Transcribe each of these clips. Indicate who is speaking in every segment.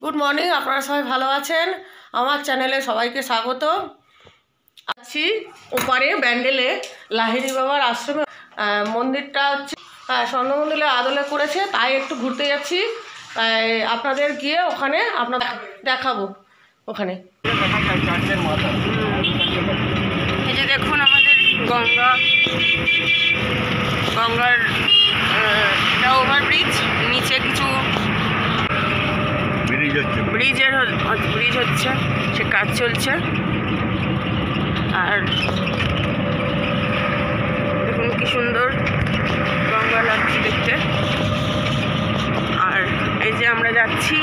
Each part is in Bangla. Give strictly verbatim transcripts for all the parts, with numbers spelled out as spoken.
Speaker 1: গুড মর্নিং, আপনারা সবাই ভালো আছেন? আমার চ্যানেলে সবাইকে স্বাগত। আছি ওপারে ব্যান্ডেলে লাহিড়ী বাবার আশ্রমে। মন্দিরটা হচ্ছে স্বর্ণমন্দিরে আদলে করেছে, তাই একটু ঘুরতে যাচ্ছি। তাই আপনাদের গিয়ে ওখানে আপনাদের দেখাবো। ওখানে
Speaker 2: এই যে দেখুন আমাদের গঙ্গা গঙ্গার এটা ওভারব্রিজ, নিচে কিছু ব্রিজের ব্রিজ হচ্ছে, সে কাজ চলছে। আর দেখুন কি সুন্দর গঙ্গা লাগছে দেখতে। আর এই যে আমরা যাচ্ছি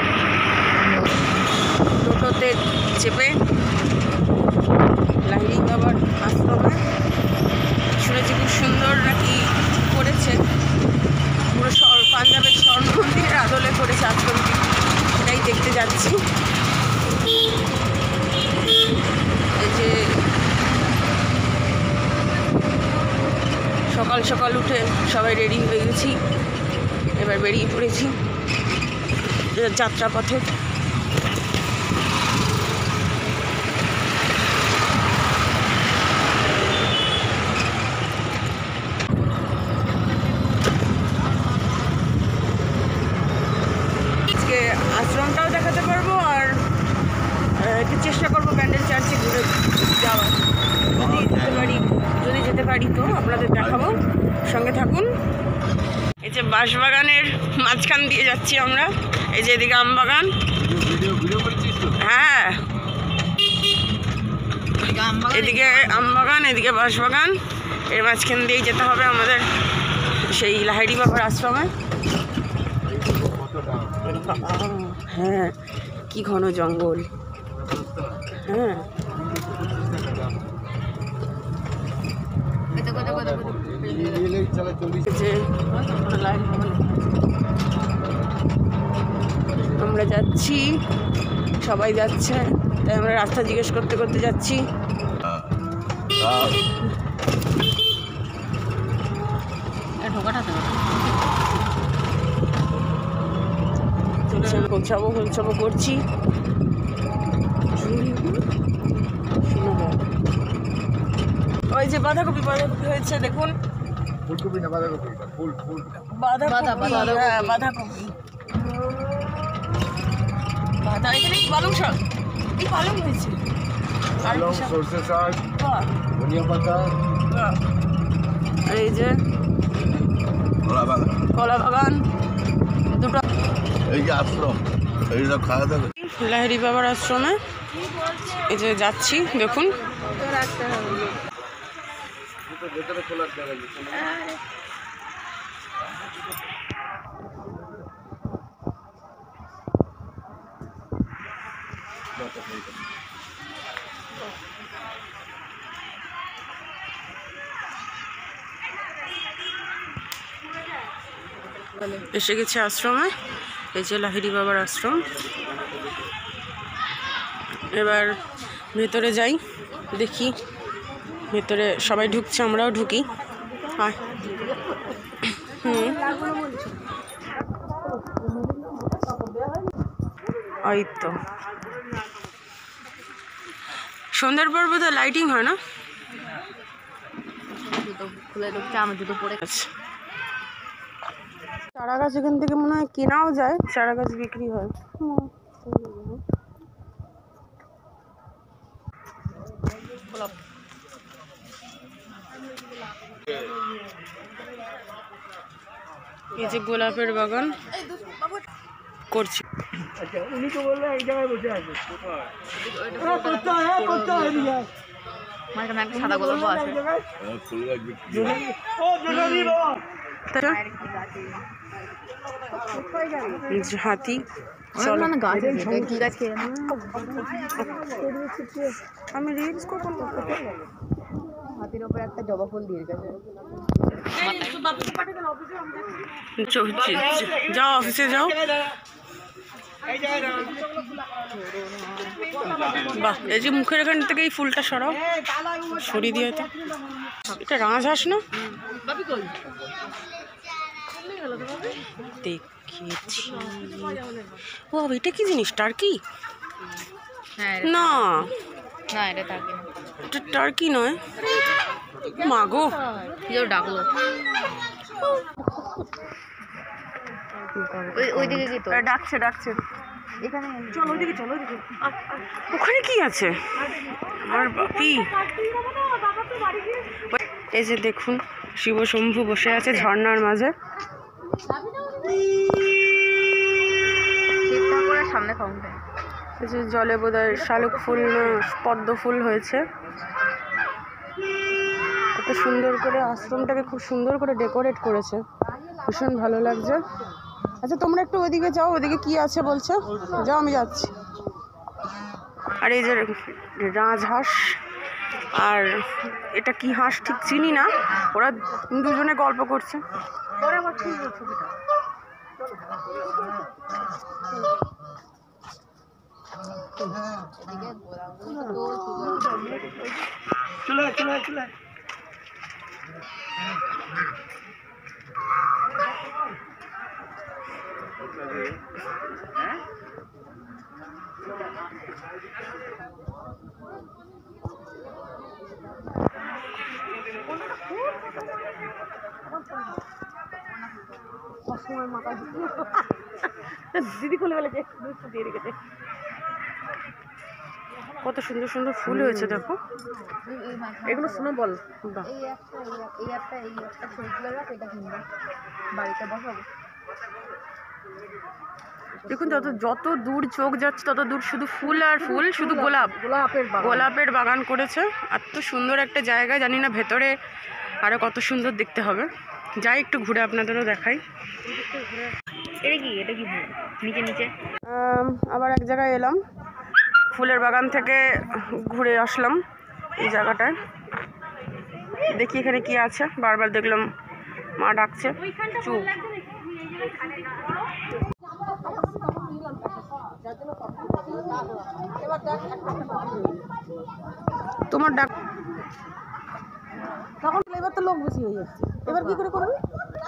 Speaker 2: টোটোতে চেপে লাহিড়ী বাবার আশ্রমে। শুনেছি খুব সুন্দর নাকি করেছে, পুরো পাঞ্জাবের স্বর্ণ মন্দিরের আদলে করেছে আশ্রমটি, সেটাই দেখতে যাচ্ছি। এই যে সকাল সকাল উঠে সবাই রেডি হয়ে গেছি, এবার বেরিয়ে পড়েছি যাত্রাপথে। আশ্রমটাও দেখাতে পারবো, আর একটু চেষ্টা করবো ব্যান্ডেল চার্চে ঘুরে যাওয়ার। যদি যেতে পারি যদি যেতে পারি তো আপনাদের দেখাবো, সঙ্গে থাকুন। এই যে বাঁশবাগানের মাঝখান দিয়ে যাচ্ছি আমরা। এই যে এদিকে আমবাগান, হ্যাঁ এদিকে আমবাগান, এদিকে বাঁশবাগান, এর মাঝখান দিয়েই যেতে হবে আমাদের সেই লাহিড়ী বাবার আশ্রমে। হ্যাঁ, কি ঘন জঙ্গল। হ্যাঁ, আমরা যাচ্ছি, সবাই যাচ্ছে, তাই আমরা রাস্তা জিজ্ঞেস করতে করতে যাচ্ছি। পৌঁছাবো পৌঁছাবো করছি। ওই যে বাঁধাকপি বাঁধাকপি হয়েছে দেখুন। ফুলকপি না বাঁধাকপি? ফুল ফুল বাঁধাকপি, হ্যাঁ বাঁধাকপি। বাঁধা এখানে কি পালং শাক? এই পালং হয়েছে, পালং সরষে শাক, ধনিয়া পাতা। আর এই যে কলা বাগান, কলা বাগান দুটো। এই যে আশ্রম, এই সব খাওয়া দাওয়া লাহিড়ী বাবার আশ্রমে। এই যে যাচ্ছি দেখুন। এসে গেছে আশ্রমে। এই যে লাহিড়ী বাবার আশ্রম। এবার ভেতরে যাই, দেখি ভেতরে সবাই ঢুকছে, আমরাও ঢুকি। হুম, ওই তো সন্ধ্যার পর বোধহয় লাইটিং হয় না? চারা গাছ এখান থেকে মনে হয় কেনাও যায়, চারা গাছ বিক্রি হয়। এই যে গোলাপের বাগান করছি। উনি তো বললেন এই জায়গায় বসে আছে। সাদা গোলাপ আছে, হাতি। আমি রিলস কখন হাতির ওপর একটা জবা ফুল দিয়ে গেছে। যাও অফিসে যাও। বাহ, এই যে মুখের এখান থেকে এই ফুলটা সরাও, সরিয়ে দিয়ে। তো এটা রাজহাঁস না? দেখি
Speaker 1: দেখিয়েছি। ও এটা কি জিনিস, টার্কি? না
Speaker 2: না এটা টার্কি না,
Speaker 1: এটা টার্কি নয়। মাগো
Speaker 2: কেউ ডাকলো ওইদিকে কি তো
Speaker 1: ডাকছে ডাকছে
Speaker 2: এখানে
Speaker 1: চলো ওইদিকে চলো ওইদিকে। ওখানে কি আছে আমার বাপি? এই যে দেখুন শিব শম্ভু বসে আছে ঝর্ণার মাঝে।
Speaker 2: সামনে ফাউন্টেন,
Speaker 1: এই যে জলে বোধহয় শালুক ফুল না পদ্ম ফুল হয়েছে। এত সুন্দর করে আশ্রমটাকে খুব সুন্দর করে ডেকোরেট করেছে, ভীষণ ভালো লাগছে। আচ্ছা তোমরা একটু ওইদিকে যাও, ওইদিকে কি আছে বলছো, যাও আমি যাচ্ছি। আর এই যে রাজহাঁস, আর এটা কি হাঁস ঠিক চিনি না, ওরা দুজনে গল্প করছে। চলে চলে চলে দিদি খুলে ফেলে দিয়ে রেখেছে। কত সুন্দর সুন্দর ফুল হয়েছে দেখো, এগুলো শুনে বল।
Speaker 2: এই একটা এই একটা এই একটা ছবিগুলো রাখ, এটা কিনবো বাড়িতে বসাবো।
Speaker 1: দেখুন যত যত দূর চোখ যাচ্ছে তত দূর শুধু ফুল আর ফুল, শুধু গোলাপ,
Speaker 2: গোলাপের
Speaker 1: গোলাপের বাগান করেছে। এত সুন্দর একটা জায়গা, জানি না ভেতরে আরো কত সুন্দর দেখতে হবে। যাই একটু ঘুরে আপনাদেরও দেখাই।
Speaker 2: এটা কি এটা কি নিচে নিচে
Speaker 1: আবার এক জায়গায় এলাম, ফুলের বাগান থেকে ঘুরে আসলাম এই জায়গাটায়। দেখি এখানে কি আছে, বারবার দেখলাম মা ডাকছে। চুপ তোমার ডাক তখন, এবার তো লোক বেশি হয়ে যাচ্ছে, এবার কি করে করবে?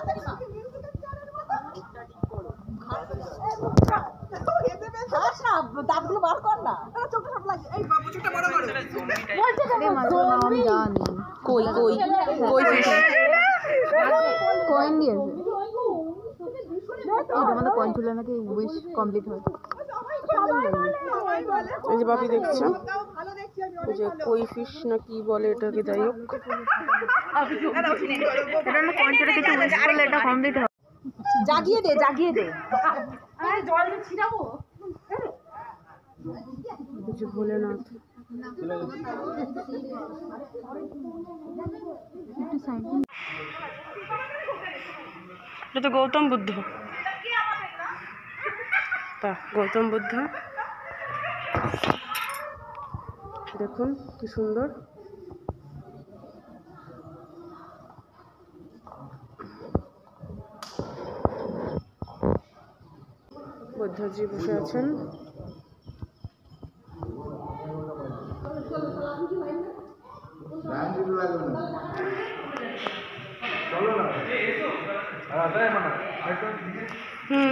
Speaker 1: দাঁতগুলো বার কর না, কই কই কই ফিশ
Speaker 2: কয়েন দিয়েছে, এটা মানে কয়েন তুলে নাকি উইশ কমপ্লিট হয়।
Speaker 1: এই যে বাপি দেখছে, এই যে কই ফিশ না কি বলে এটাকে, যাই হোক
Speaker 2: কয়েন তুলে কিছু উইশ করলে এটা কমপ্লিট হয়।
Speaker 1: জাগিয়ে দে জাগিয়ে দে জল ছিটাবো। ভোলেনাথ এটা তো গৌতম বুদ্ধ, তা গৌতম বুদ্ধ দেখুন কি সুন্দর। বুদ্ধজি বসে আছেন। হুম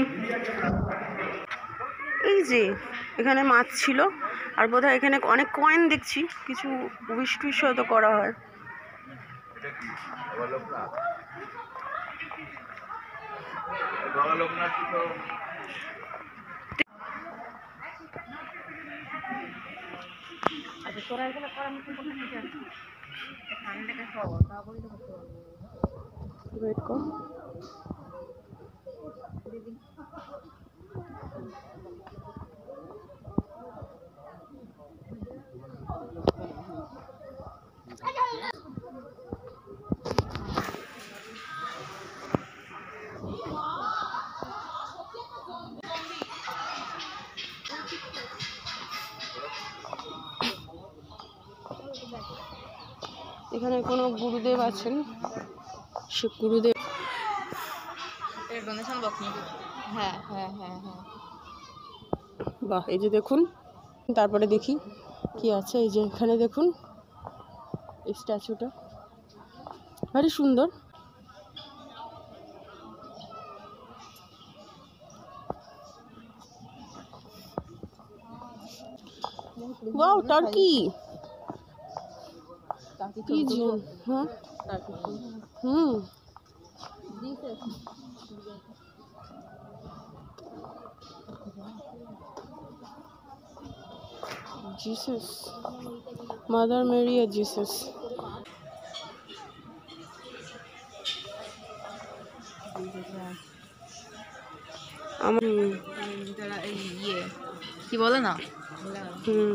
Speaker 1: এই যে এখানে মাছ ছিল, আর বোধহয় এখানে অনেক কয়েন দেখছি, কিছু উইশ টুইশ হয়তো করা হয়। ওয়েট কর, এখানে কোনো গুরুদেব আছেন, সে গুরুদেব
Speaker 2: ডোনেশন বক্স নাকি? হ্যাঁ হ্যাঁ হ্যাঁ হ্যাঁ
Speaker 1: বাহ। এই যে দেখুন, তারপরে দেখি কি আছে। এই যে এখানে দেখুন এই স্ট্যাচুটা ভারী সুন্দর। ওয়াও টার্কি কি জন হ্যাঁ হুম জিসাস মাদার মেরি আর জিসাস আমার
Speaker 2: ইয়ে কি বলে না
Speaker 1: হুম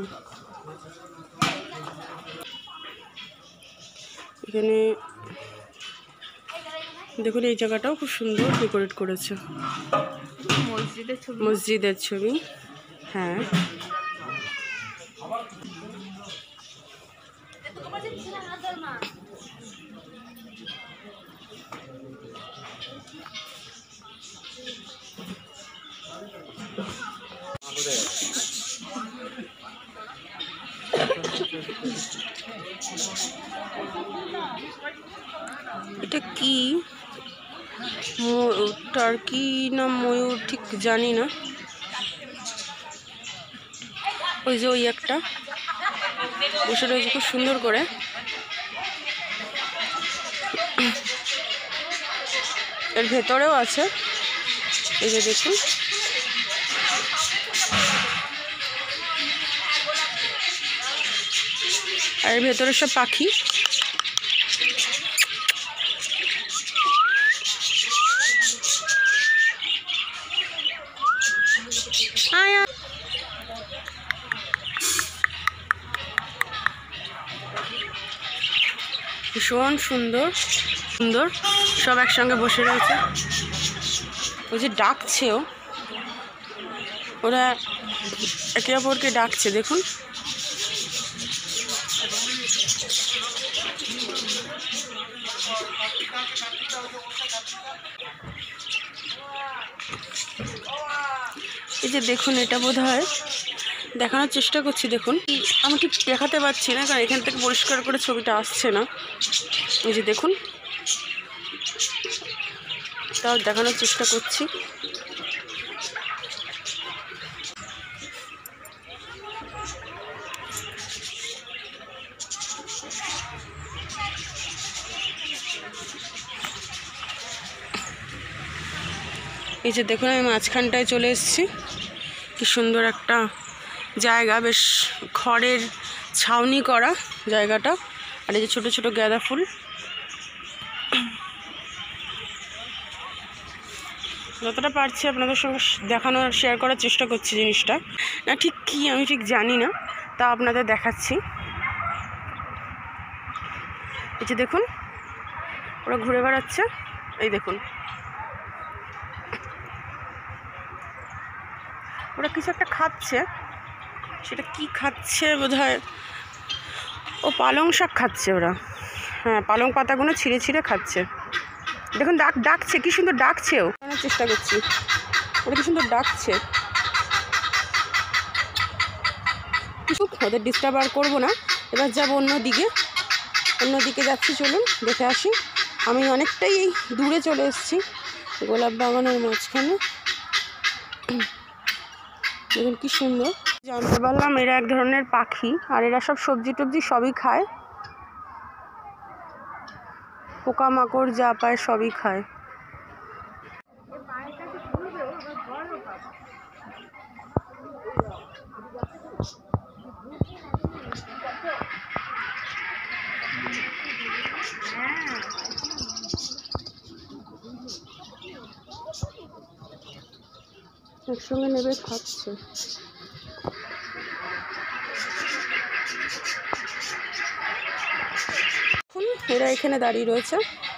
Speaker 1: এখানে দেখুন এই জায়গাটাও খুব সুন্দর ডেকোরেট করেছে
Speaker 2: মসজিদের ছবি
Speaker 1: মসজিদের ছবি হ্যাঁ এটা কি টার্কি না ময়ূর ঠিক জানি না ওই যে ওই একটা বসে রয়েছে খুব সুন্দর করে এর ভেতরেও আছে এই যে দেখুন আর এর ভেতরে সব পাখি ভীষণ সুন্দর সুন্দর সব একসঙ্গে বসে রয়েছে ওই যে ডাকছেও ওরা একে অপরকে ডাকছে দেখুন এই যে দেখুন এটা বোধহয় দেখানোর চেষ্টা করছি দেখুন আমি ঠিক দেখাতে পারছি না কারণ এখান থেকে পরিষ্কার করে ছবিটা আসছে না এই যে দেখুন তাও দেখানোর চেষ্টা করছি এই যে দেখুন আমি মাঝখানটায় চলে এসেছি কি সুন্দর একটা জায়গা বেশ খড়ের ছাউনি করা জায়গাটা আর এই যে ছোটো ছোটো গাঁদা ফুল যতটা পারছি আপনাদের সঙ্গে দেখানোর শেয়ার করার চেষ্টা করছি জিনিসটা না ঠিক কি আমি ঠিক জানি না তা আপনাদের দেখাচ্ছি এই যে দেখুন ওরা ঘুরে বেড়াচ্ছে এই দেখুন ওরা কিছু একটা খাচ্ছে সেটা কি খাচ্ছে বোধহয় ও পালং শাক খাচ্ছে ওরা হ্যাঁ পালং পাতাগুলো ছিঁড়ে ছিঁড়ে খাচ্ছে দেখুন ডাক ডাকছে কি সুন্দর ডাকছেও চেষ্টা করছি ওরা কি সুন্দর ডাকছে কিছু ওদের ডিস্টার্ব আর করবো না এবার যাবো অন্যদিকে অন্যদিকে যাচ্ছি চলুন দেখে আসি আমি অনেকটাই দূরে চলে এসেছি গোলাপ বাগানের মাঝখানে দেখুন কি সুন্দর জানতে পারলাম এরা এক ধরনের পাখি আর এরা সব সবজি টবজি সবই খায় পোকামাকড় যা পায় সবই খায় একসঙ্গে নেবে খাচ্ছে এরা এখানে দাঁড়িয়ে রয়েছে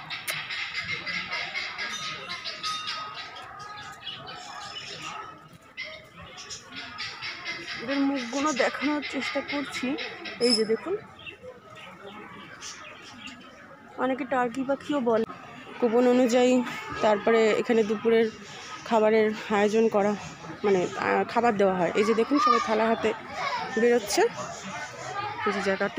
Speaker 1: এদের মুখগুলো দেখানোর চেষ্টা করছি এই যে দেখুন অনেকে টার্কি পাখিও বলে কুপন অনুযায়ী তারপরে এখানে দুপুরের খাবারের আয়োজন করা মানে খাবার দেওয়া হয় এই যে দেখুন সবাই থালা হাতে বেরোচ্ছে এই যে জায়গাটি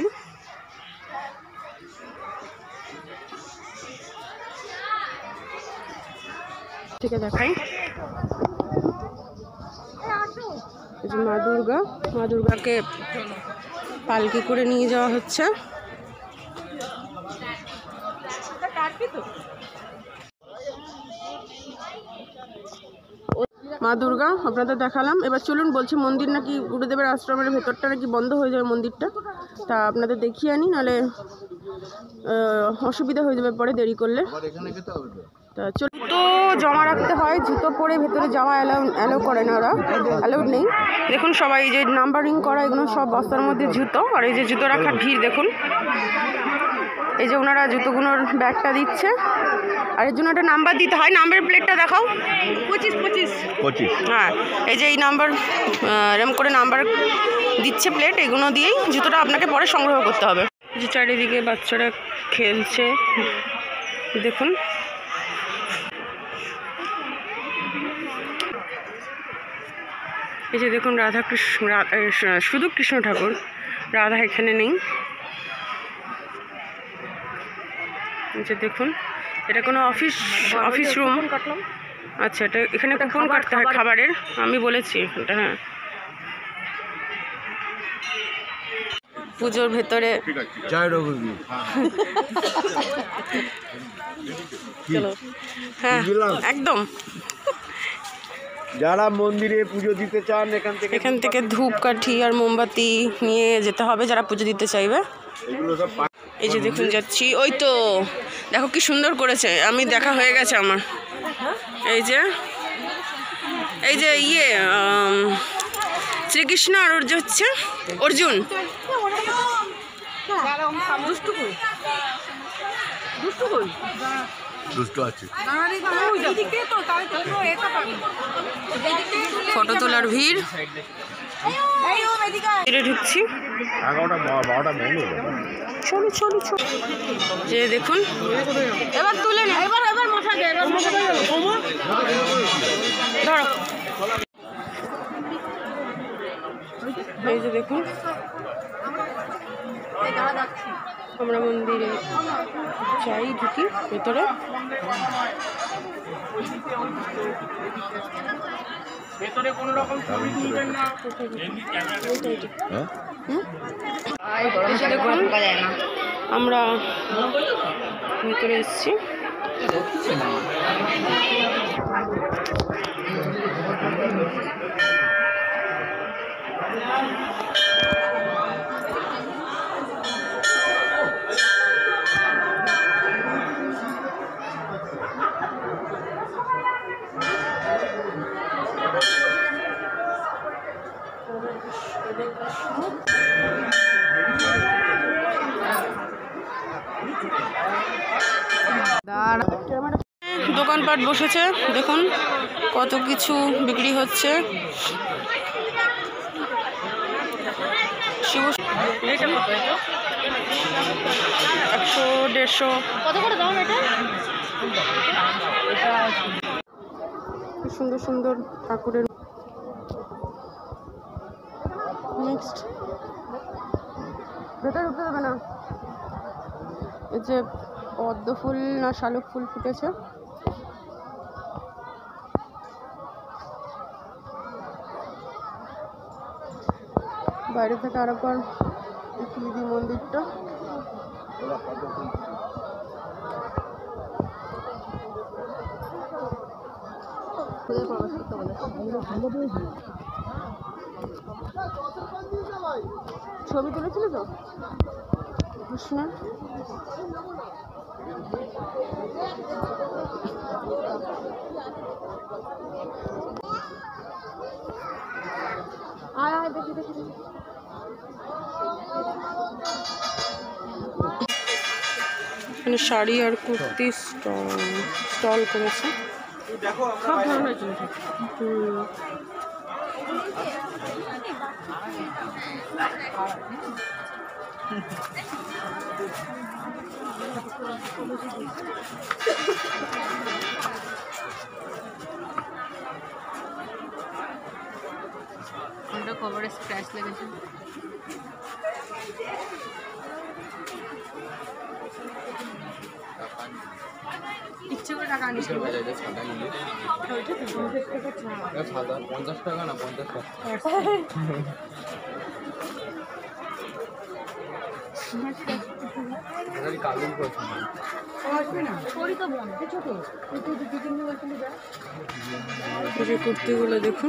Speaker 1: থেকে দেখাই
Speaker 2: এই যে মা দুর্গা, মা দুর্গাকে পালকি করে নিয়ে যাওয়া হচ্ছে। মা দুর্গা আপনাদের দেখালাম। এবার চলুন, বলছি মন্দির নাকি গুরুদেবের আশ্রমের ভেতরটা নাকি বন্ধ হয়ে যাবে মন্দিরটা, তা আপনাদের দেখিয়ে আনি, নাহলে অসুবিধা হয়ে যাবে পরে দেরি করলে। তা জুতো জমা রাখতে হয়, জুতো পরে ভেতরে যাওয়া অ্যালাউ অ্যালাউ করে না, ওরা অ্যালাউড নেই। দেখুন সবাই এই যে নাম্বারিং করা, এগুলো সব বস্তার মধ্যে জুতো। আর এই যে জুতো রাখার ভিড় দেখুন, এই যে ওনারা জুতোগুলোর ব্যাগটা দিচ্ছে, আর এর জন্য একটা নাম্বার দিতে হয়। নাম্বার প্লেটটা দেখাও, পঁচিশ পঁচিশ পঁচিশ হ্যাঁ, এই যে এই নাম্বার এরম করে নাম্বার দিচ্ছে প্লেট, এগুলো দিয়েই জুতোটা আপনাকে পরে সংগ্রহ করতে হবে। যে চারিদিকে বাচ্চারা খেলছে দেখুন। এই যে দেখুন রাধা কৃষ্ণ, শুধু কৃষ্ণ ঠাকুর, রাধা এখানে নেই। এই যে দেখুন, এটা কোনো অফিস অফিস রুম। আচ্ছা, এটা এখানে কুপন কাটতে হয় খাবারের, আমি বলেছি এটা। হ্যাঁ, পুজোর ভেতরে হ্যাঁ একদম,
Speaker 3: যারা মন্দিরে পুজো দিতে চান এখান থেকে
Speaker 2: এখান থেকে ধূপকাঠি আর মোমবাতি নিয়ে যেতে হবে যারা পুজো দিতে চাইবে। এই যে দেখুন যাচ্ছি, ওই তো দেখো কি সুন্দর করেছে, আমি দেখা হয়ে গেছে আমার। এই যে এই যে ইয়ে শ্রীকৃষ্ণ আর ওর যে হচ্ছে অর্জুন, ফটো তোলার ভিড়। ঢুকছি, চলো চলো চলো। যে দেখুন এবার তুলে না, এবার এবার মাথা দে, এবার মাথা দে, ধরো। এই যে দেখুন আমরা মন্দিরে যাই, ঢুকি ভেতরে।
Speaker 4: ভেতরে কোনো রকম ছবি তুলবেন না।
Speaker 2: দেখুন আমরা ভেতরে এসেছি। দোকানপাট বসেছে দেখুন, কত কিছু বিক্রি হচ্ছে। একশো দেড়শো কত করে দাম এটা? সুন্দর সুন্দর ঠাকুরের। নেক্সট ভেতরে ঢুকতে দেবে না। এই যে পদ্ম ফুল না শালুক ফুল ফুটেছে। বাইরে থেকে আরেকবার দেখিয়ে দিই মন্দিরটা। ছবি তুলেছিল তো কৃষ্ণ। আয় আয় দেখি দেখি এখানে শাড়ি আর কুর্তি স্টল স্টল করেছে, সব ধরনের জিনিস। হুম
Speaker 5: কভারে স্ক্র্যাচ লেগেছে।
Speaker 2: ইচ্ছে করে টাকা আনিস
Speaker 5: পঞ্চাশ টাকা না পঞ্চাশ টাকা কালুর
Speaker 2: কুর্তিগুলো দেখুন।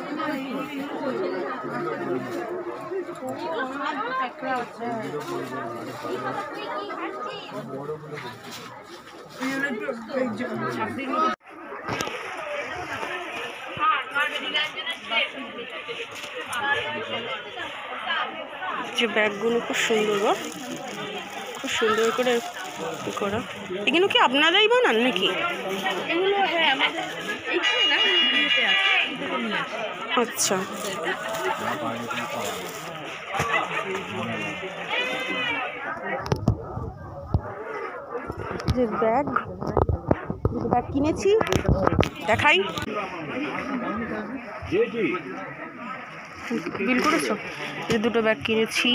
Speaker 2: যে ব্যাগগুলো খুব সুন্দর, গো খুব সুন্দর করে করা। এগুলো কি আপনারাই বানান নাকি?
Speaker 6: এগুলো হ্যাঁ আমাদের এইখানে না, ইয়েতে আছে।
Speaker 2: আচ্ছা, যে ব্যাগ দুটো ব্যাগ কিনেছি, দেখাই। বিল করেছো? যে দুটো ব্যাগ কিনেছি।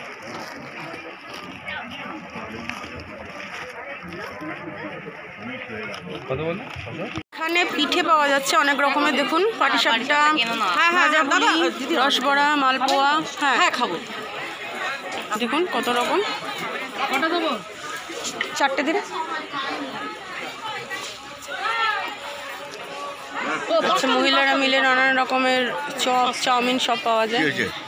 Speaker 2: এখানে পিঠে পাওয়া যাচ্ছে অনেক রকমের, দেখুন পাটিসাপটা, ভাজা পুলি, রসবড়া, মালপোয়া। হ্যাঁ হ্যাঁ খাবো। দেখুন কত রকম। কটা দেবো? চারটে দিন। আচ্ছা, মহিলারা মিলে নানান রকমের চপ, চাউমিন সব পাওয়া যায়।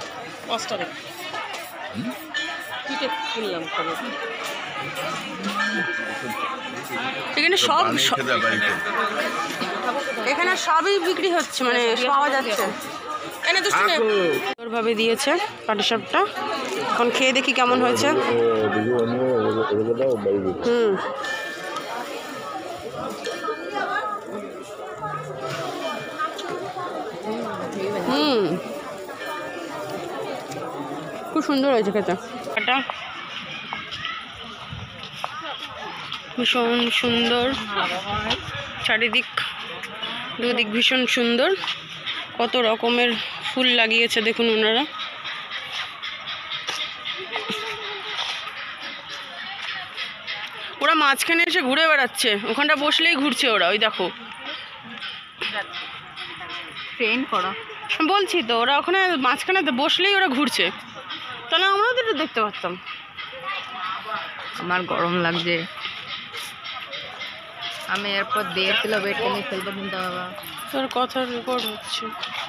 Speaker 2: এখানে সব এখানে সবই বিক্রি হচ্ছে, মানে পাওয়া যাচ্ছে। এনে তো সুন্দরভাবে দিয়েছে পাটিসাপটা। এখন খেয়ে দেখি কেমন হয়েছে। হুম হুম খুব সুন্দর হয়েছে খেতে। এটা ভীষণ সুন্দর, চারিদিক দুদিক ভীষণ সুন্দর। কত রকমের ফুল লাগিয়েছে দেখুন ওনারা। ওরা মাঝখানে এসে ঘুরে বেড়াচ্ছে, ওখানটা বসলেই ঘুরছে ওরা। ওই দেখো
Speaker 6: ট্রেন করা,
Speaker 2: বলছি তো, ওরা ওখানে মাঝখানে বসলেই ওরা ঘুরছে। তাহলে আমরাও তো একটু দেখতে পারতাম।
Speaker 6: আমার গরম লাগছে, আমি এরপর দেড় কিলো ওয়েট নিয়ে ফেলবো কিন্তু বাবা।
Speaker 2: তোর কথা রেকর্ড হচ্ছে।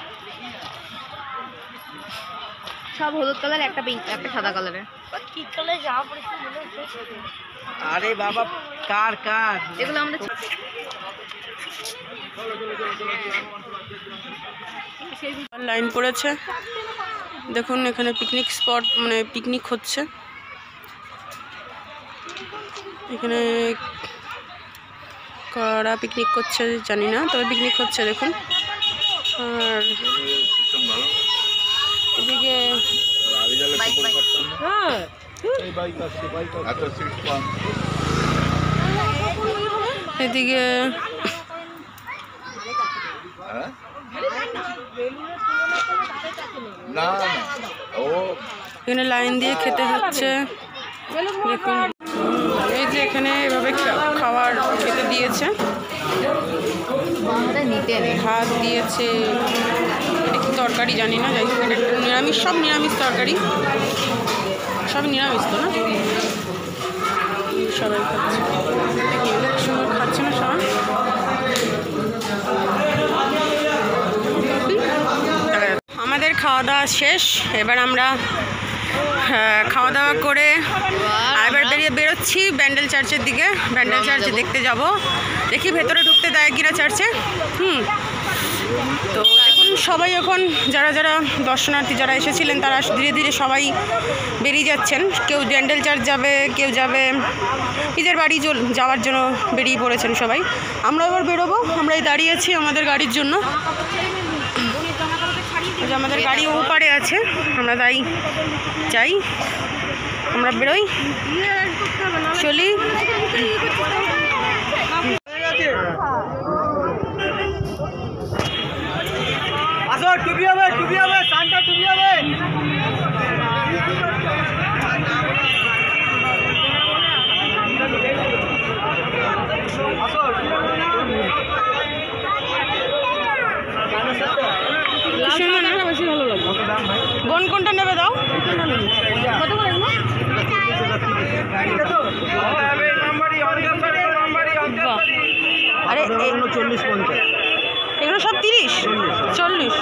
Speaker 6: সব হলুদ কালার, একটা পিঙ্ক, একটা সাদা কালারের। কি কালার জামা পরেছে?
Speaker 5: আরে বাবা, কার কার
Speaker 6: এগুলো আমাদের
Speaker 2: লাইন পড়েছে দেখুন। এখানে পিকনিক স্পট, মানে পিকনিক হচ্ছে এখানে। কারা পিকনিক করছে জানি না, তবে পিকনিক হচ্ছে দেখুন। আর এদিকে হ্যাঁ এদিকে এখানে লাইন দিয়ে খেতে হচ্ছে দেখুন। এই যে এখানে এভাবে খাবার খেতে দিয়েছে,
Speaker 6: নিতে নেই,
Speaker 2: ভাত দিয়েছে, এটা কি তরকারি জানি না, যাই হোক এটা একটা নিরামিষ, সব নিরামিষ তরকারি, সব নিরামিষ তো না? সবাই খাচ্ছে, সুন্দর খাচ্ছে না সবাই। আমাদের খাওয়া দাওয়া শেষ, এবার আমরা খাওয়া দাওয়া করে এবার বেরিয়ে বেরোচ্ছি ব্যান্ডেল চার্চের দিকে। ব্যান্ডেল চার্চ দেখতে যাব, দেখি ভেতরে ঢুকতে দেয় কিনা চার্চে। হুম তো দেখুন সবাই এখন, যারা যারা দর্শনার্থী যারা এসেছিলেন তারা ধীরে ধীরে সবাই বেরিয়ে যাচ্ছেন। কেউ ব্যান্ডেল চার্চ যাবে, কেউ যাবে নিজের বাড়ি যাওয়ার জন্য বেরিয়ে পড়েছেন সবাই। আমরা এবার বেরোবো, আমরাই দাঁড়িয়েছি আমাদের গাড়ির জন্য। আমাদের গাড়ি ওপারে আছে, আমরা তাই যাই, আমরা বেরোই, চলি।
Speaker 5: আসো, টুপি হবে, টুপি হবে, সানটা টুপি হবে।
Speaker 1: কোন কোনটা নেবে দাও? কত করে এগুলো? আরে
Speaker 3: চল্লিশ পঞ্চাশ
Speaker 1: এগুলো সব তিরিশ চল্লিশ।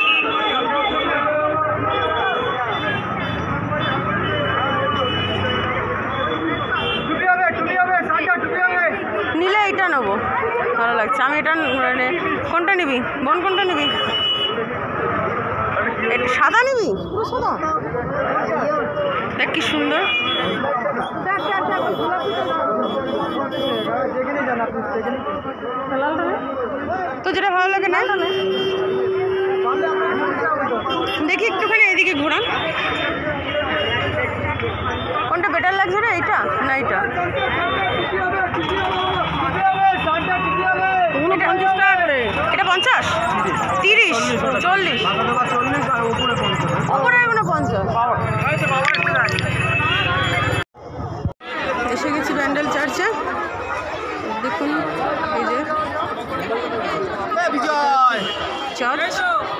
Speaker 1: নিলে এটা নেবো, ভালো লাগছে। আমি এটা মানে কোনটা নিবি বোন, কোনটা নিবি? এটা সাদা নিবি? পুরো সাদা দেখ কি সুন্দর। তো যেটা ভালো লাগে না দেখি একটুখানি এইদিকে ঘোরান। কোনটা বেটার লাগছে রে, এইটা না এইটা? পঞ্চাশ টাকা করে। এটা পঞ্চাশ, তিরিশ, চল্লিশ, ওপরে এগুলো পঞ্চাশ। এসে গেছি ব্যান্ডেল চার্চে, দেখুন এই যে চার্চ।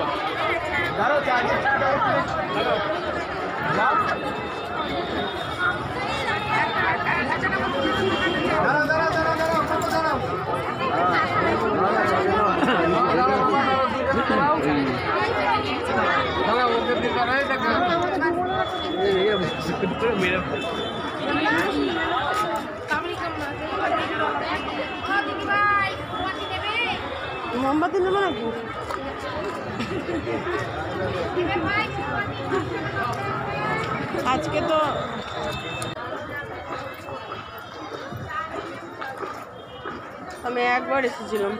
Speaker 1: মোমবাতি নেবো নাকি? আজকে তো আমি একবার এসেছিলাম।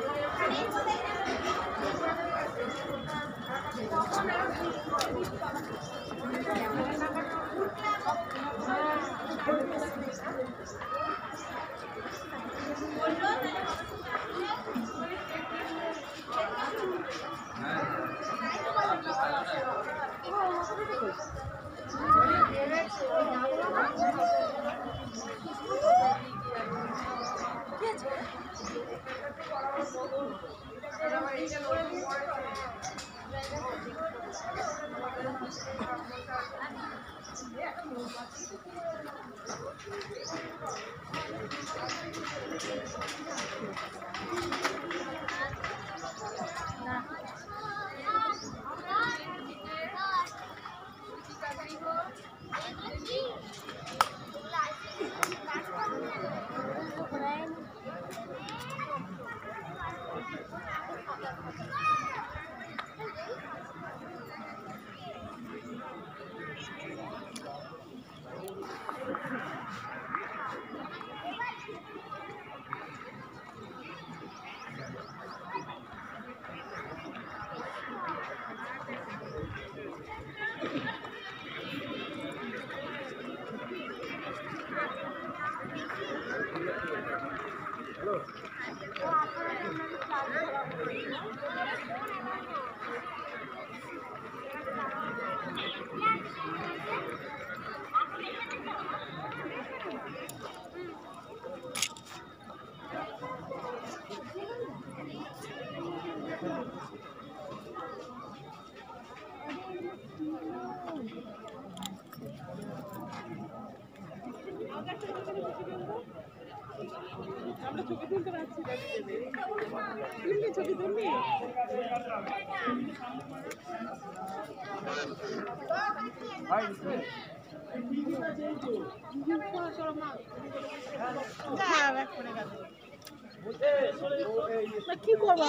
Speaker 1: কি করবো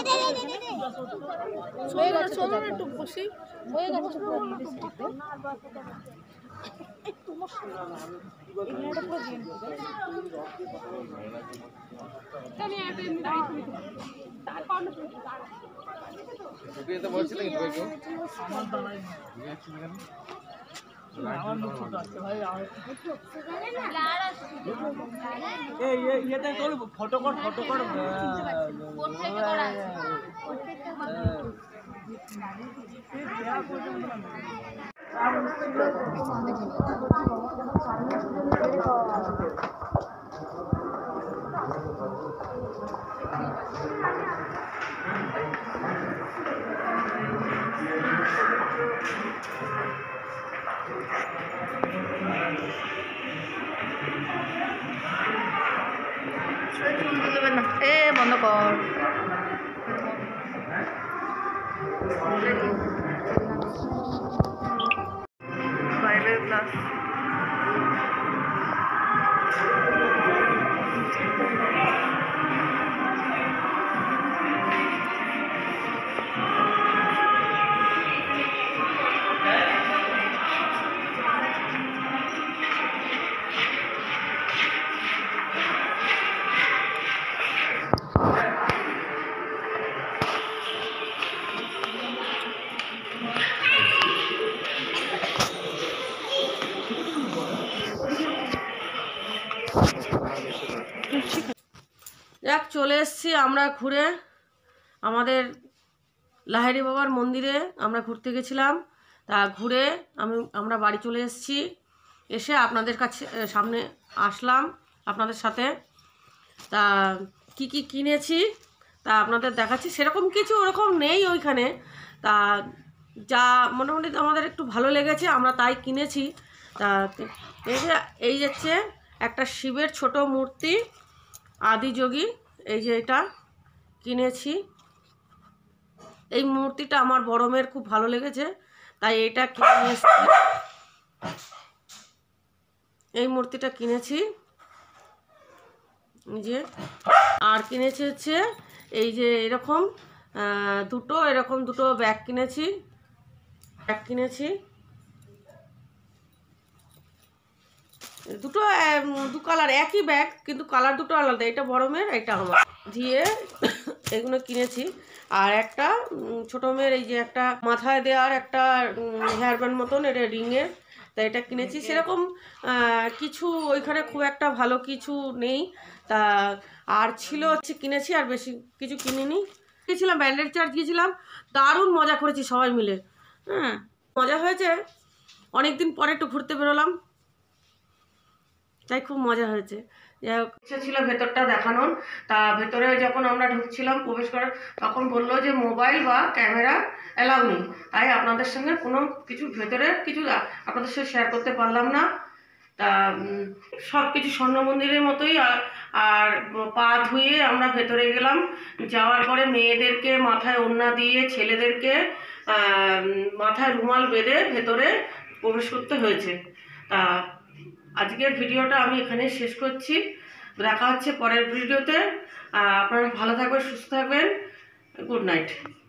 Speaker 1: একটু বসি হয়ে গেছে।
Speaker 5: ফটো কর ফটো কর
Speaker 6: এ বন্ধ কর। বাইরের ক্লাস
Speaker 1: যাক, চলে এসেছি আমরা ঘুরে আমাদের লাহিড়ী বাবার মন্দিরে। আমরা ঘুরতে গেছিলাম, তা ঘুরে আমি আমরা বাড়ি চলে এসেছি। এসে আপনাদের কাছে সামনে আসলাম আপনাদের সাথে। তা কি কি কিনেছি তা আপনাদের দেখাচ্ছি। সেরকম কিছু ওরকম নেই ওইখানে, তা যা মোটামুটি আমাদের একটু ভালো লেগেছে আমরা তাই কিনেছি। তা এই যে এই যাচ্ছে একটা শিবের ছোট মূর্তি আদিযোগী, এই যে এটা কিনেছি। এই মূর্তিটা আমার বড় মেয়ের খুব ভালো লেগেছে, তাই এটা কিনে এসেছি। এই মূর্তিটা কিনেছি যে, আর কিনেছি হচ্ছে এই যে এরকম দুটো এরকম দুটো ব্যাগ কিনেছি ব্যাগ কিনেছি দুটো দু কালার একই ব্যাগ, কিন্তু কালার দুটো আলাদা, এটা বড় মেয়ের এটা আমার দিয়ে এগুলো কিনেছি। আর একটা ছোটো মেয়ের এই যে একটা মাথায় দেওয়ার একটা হেয়ার ব্যান্ড মতন, এটা রিংয়ের, তা এটা কিনেছি। সেরকম কিছু ওইখানে খুব একটা ভালো কিছু নেই, তা আর ছিল হচ্ছে কিনেছি, আর বেশি কিছু কিনিনি। গিয়েছিলাম ব্যান্ডেল চার্চ গিয়েছিলাম, দারুণ মজা করেছি সবাই মিলে। হ্যাঁ, মজা হয়েছে, অনেক দিন পরে একটু ঘুরতে বেরোলাম, তাই খুব মজা হয়েছে। যাই হোক, ইচ্ছা ছিল ভেতরটা দেখানোর। তা ভেতরে যখন আমরা ঢুকছিলাম প্রবেশ করে, তখন বললো যে মোবাইল বা ক্যামেরা অ্যালাউ নেই, তাই আপনাদের সঙ্গে কোনো কিছু ভেতরে কিছু আপনাদের সঙ্গে শেয়ার করতে পারলাম না। তা সব কিছু স্বর্ণ মন্দিরের মতোই। আর পা ধুয়ে আমরা ভেতরে গেলাম। যাওয়ার পরে মেয়েদেরকে মাথায় ওড়না দিয়ে, ছেলেদেরকে মাথায় রুমাল বেঁধে ভেতরে প্রবেশ করতে হয়েছে। তা আজকের ভিডিওটা আমি এখানে শেষ করছি। দেখা হচ্ছে পরের ভিডিওতে। আপনারা ভালো থাকবেন, সুস্থ থাকবেন। Good night.